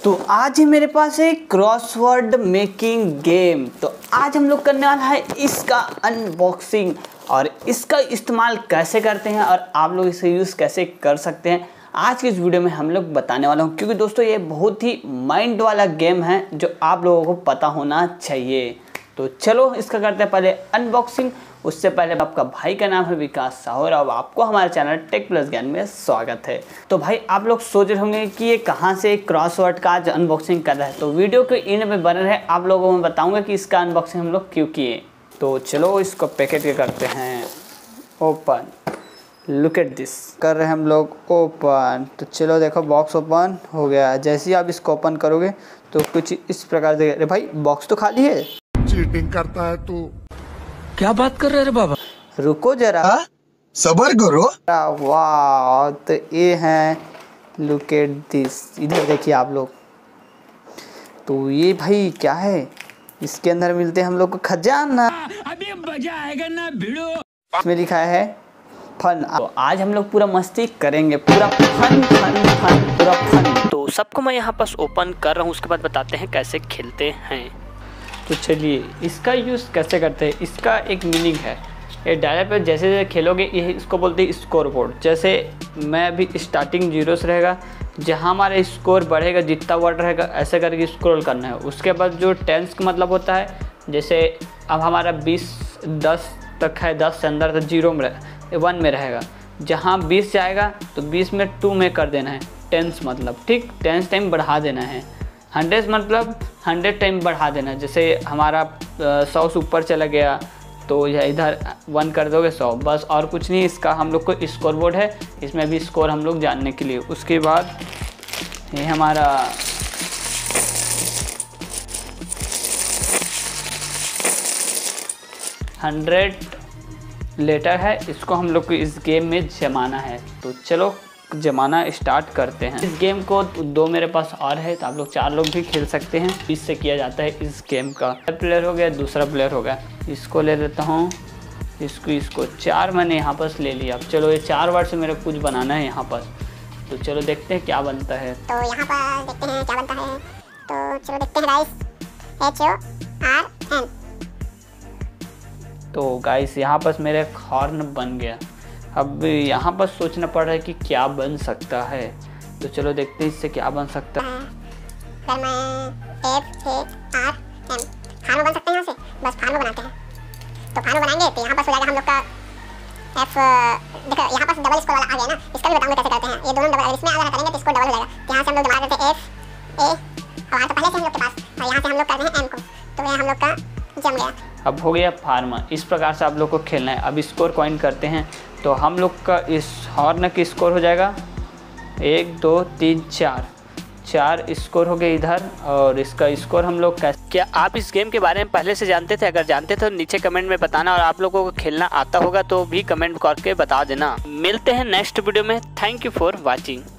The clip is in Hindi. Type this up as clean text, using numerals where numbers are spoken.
तो आज ही मेरे पास है क्रॉसवर्ड मेकिंग गेम। तो आज हम लोग करने वाला है इसका अनबॉक्सिंग और इसका इस्तेमाल कैसे करते हैं और आप लोग इसे यूज़ कैसे कर सकते हैं आज की इस वीडियो में हम लोग बताने वाला हूं। क्योंकि दोस्तों ये बहुत ही माइंड वाला गेम है जो आप लोगों को पता होना चाहिए। तो चलो इसका करते हैं पहले अनबॉक्सिंग। उससे पहले आपका भाई का नाम है विकास साहू और आपको हमारे चैनल टेक प्लस ज्ञान में स्वागत है। तो भाई आप लोग सोच रहे होंगे कि ये कहाँ से क्रॉसवर्ड का आज अनबॉक्सिंग कर रहा है, तो वीडियो के इन में बने रहे। आप लोगों को मैं बताऊंगा कि इसका अनबॉक्सिंग हम लोग क्यों किए। तो चलो इसको पैकेट के करते हैं ओपन। लुक एट दिस, कर रहे हैं हम लोग ओपन। तो चलो देखो बॉक्स ओपन हो गया। जैसे ही आप इसको ओपन करोगे तो कुछ इस प्रकार से, अरे भाई बॉक्स तो खाली है। चीटिंग करता है तू। क्या बात कर रहे रे बाबा, रुको जरा, सबर करो। वाह, तो ये है, लुक एट दिस। इधर देखिए आप लोग। तो ये भाई क्या है, इसके अंदर मिलते हैं हम लोग को खजाना। अभी मजा आएगा ना भिड़ो। इसमें लिखा है फन। तो आज हम लोग पूरा मस्ती करेंगे, पूरा फन फन फन, पूरा फन। तो सबको मैं यहाँ पास ओपन कर रहा हूँ, उसके बाद बताते हैं कैसे खेलते हैं। तो चलिए इसका यूज़ कैसे करते हैं। इसका एक मीनिंग है, ये डायरेक्ट पे जैसे जैसे खेलोगे ये इसको बोलते हैं स्कोर बोर्ड। जैसे मैं अभी स्टार्टिंग 0 से रहेगा, जहाँ हमारा स्कोर बढ़ेगा जितना वर्ड रहेगा ऐसे करके स्क्रॉल करना है। उसके बाद जो टेंस का मतलब होता है, जैसे अब हमारा 10 तक है, 10 से अंदर तो 0 में 1 में रहेगा। जहाँ 20 जाएगा तो 20 में 2 में कर देना है टेंस मतलब, ठीक। टेंस टाइम बढ़ा देना है। 100 मतलब 100 टाइम बढ़ा देना। जैसे हमारा 100 से ऊपर चला गया तो यह इधर 1 कर दोगे 100, बस और कुछ नहीं। इसका हम लोग को स्कोर बोर्ड है, इसमें भी स्कोर हम लोग जानने के लिए। उसके बाद ये हमारा लेटर है, इसको हम लोग को इस गेम में जमाना है। तो चलो जमाना स्टार्ट करते हैं। इस गेम को 2 मेरे पास और है, तो आप लोग 4 लोग भी खेल सकते हैं। इससे किया जाता है इस गेम का। प्लेयर हो गया, दूसरा प्लेयर हो गया। इसको ले लेता हूँ, इसको 4 मैंने यहाँ पास ले लिया। अब चलो ये 4 वर्ड से मेरे कुछ बनाना है यहाँ पास। तो चलो देखते हैं क्या बनता है। तो यहाँ पर देखते हैं क्या बनता है। तो चलो देखते हैं गाइस, HORN। तो गाइस यहाँ पास मेरा एक हॉर्न बन गया। अब यहाँ पर सोचना पड़ रहा है कि क्या बन सकता है। तो चलो देखते हैं इससे क्या बन सकता है। फिर मैं FARM फार्मो बन सकते हैं यहाँ से, बस फार्मो बनाते हैं। तो फार्मो बनाएंगे तो यहाँ पर हो जाएगा हम लोग का देखो यहाँ पर डबल स्कोर वाला आ गया ना, इसका भी बताऊंगा कैसे करते हैं। ये दोनों डबल, इसमें अगर करेंगे तो स्कोर डबल हो जाएगा। तो यहाँ से हम लोग जमा देते हैं FA और यहाँ तो पहले से हम लोग के पास, और यहाँ से हम लोग करते हैं M को। तो ये हम लोग का जम गया। अब हो गया फार्मा। इस प्रकार से आप लोग को खेलना है। अब स्कोर कॉइन करते हैं। तो हम लोग का इस हॉर्न की स्कोर हो जाएगा 1 2 3 4 स्कोर हो गए इधर। और इसका स्कोर हम लोग कैसे, क्या आप इस गेम के बारे में पहले से जानते थे? अगर जानते थे तो नीचे कमेंट में बताना, और आप लोगों को खेलना आता होगा तो भी कमेंट करके बता देना। मिलते हैं नेक्स्ट वीडियो में। Thank you for watching.